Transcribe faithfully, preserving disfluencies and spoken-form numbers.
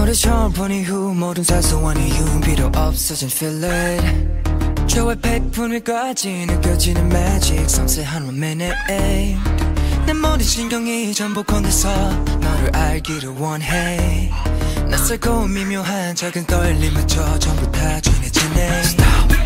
너를 처음 본 이후 모든 사소한 이유는 필요 없어진 feel it 저의 백분위까지 느껴지는 magic 섬세한 one minute 내 모든 신경이 전부 건네서 너를 알기를 원해 낯설고 미묘한 작은 떨림마저 전부 다 진해지네 Stop